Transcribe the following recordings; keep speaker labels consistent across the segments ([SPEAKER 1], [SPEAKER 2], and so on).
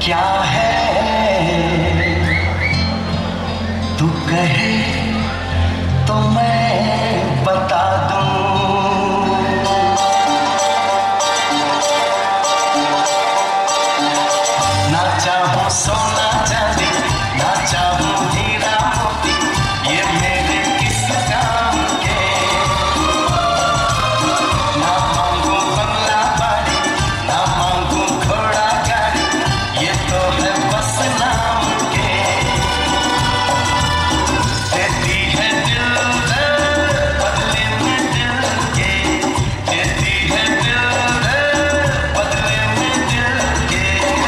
[SPEAKER 1] क्या है तू कहे तो मैं बता दूं। ना चाहूं सोना चांदी, ना चाहूं हीरा मोती, ये मेरे किस काम के। ना मांगू बंगला बाड़ी, ना मांगू घोड़ा गाड़ी, ये तो है बस नाम के। देती है दिल बदले में दिल के, देती है दिल बदले में दिल के।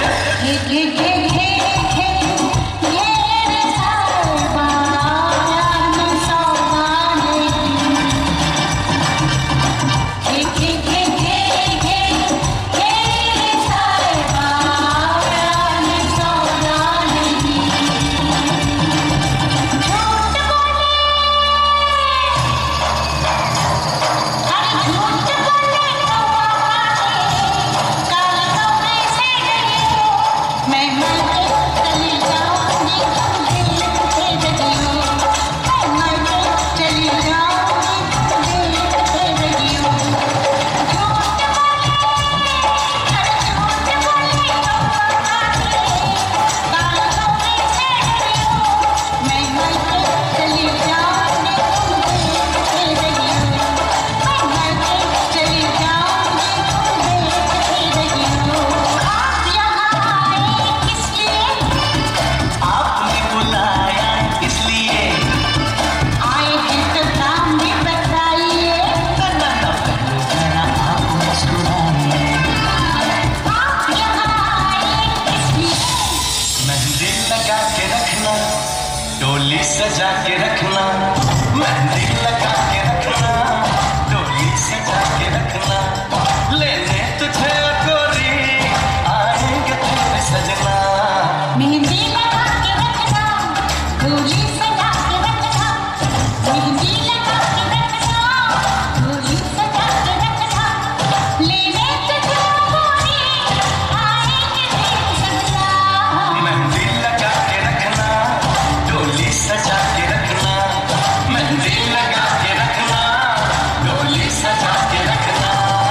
[SPEAKER 1] डोली सजा के रखना, मेहंदी लगा के रखना, डोली सजा के रखना, लेने तुझे गोरी आएंगे तेरे सजना।
[SPEAKER 2] मेहंदी लगा के रखना, डोली सजा के रखना, मेहंदी लगा के रखना, डोली सजा के रखना, लेने तुझे गोरी आएंगे तेरे सजना।
[SPEAKER 1] मेहंदी लगा के रखना, डोली सजा के रखना, मेहंदी लगा के रखना, डोली सजा के रखना।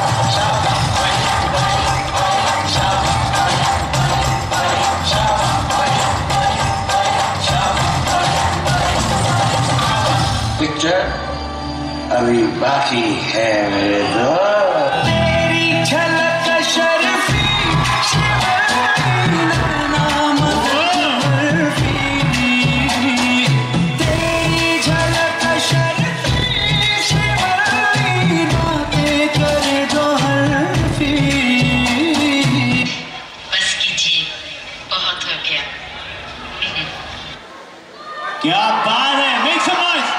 [SPEAKER 1] पिक्चर अभी बाकी है मेरे दोस्त। तेरी झलक शर्फी
[SPEAKER 3] क्या बात है, मेक सम नॉइज।